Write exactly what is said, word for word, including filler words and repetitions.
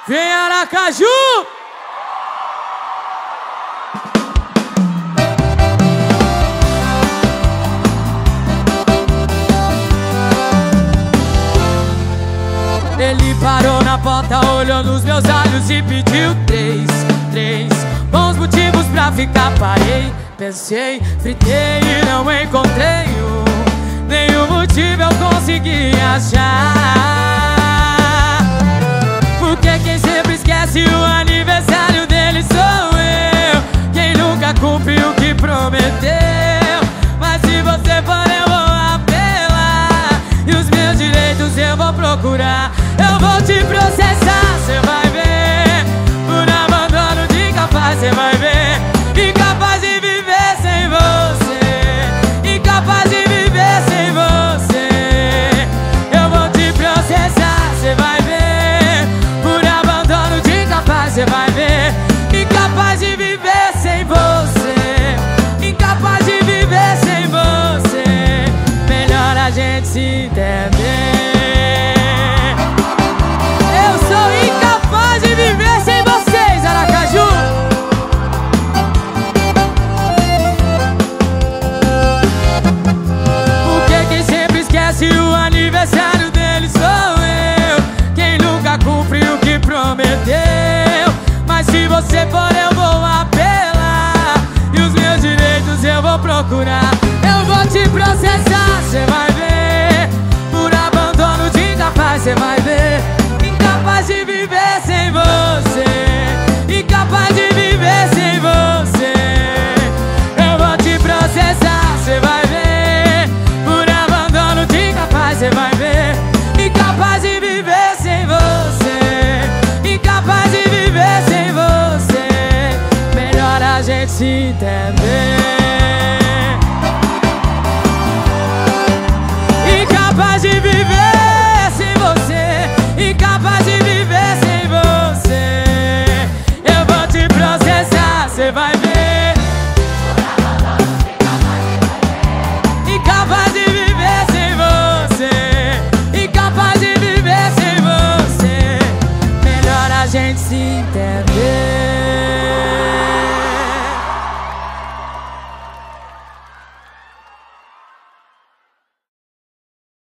Vem Aracaju! Ele parou na porta, olhou nos meus olhos e pediu três, três bons motivos pra ficar. Parei, pensei, fritei e não encontrei um, nenhum motivo eu consegui achar. Porque quem sempre esquece o aniversário dele sou eu, quem nunca cumpriu o que prometeu. Mas se você for eu vou apelar, e os meus direitos eu vou procurar. Eu vou te processar, cê vai ver, por abandono de incapaz, cê vai ver. Incapaz de viver sem você, incapaz de viver sem você. Eu vou te processar, cê vai ver, por abandono de incapaz, cê vai ver. Incapaz de viver sem você, incapaz de viver sem você. Melhor a gente se entender. Se o aniversário dele sou eu, quem nunca cumpriu o que prometeu. Mas se você for eu vou apelar, e os meus direitos eu vou procurar. Eu vou te processar, cê vai ver, por abandono de incapaz, cê vai ver. Incapaz de viver sem você, incapaz de viver sem você. Eu vou te processar, cê vai ver, cê vai ver. Incapaz de viver sem você, incapaz de viver sem você. Melhor a gente se entender.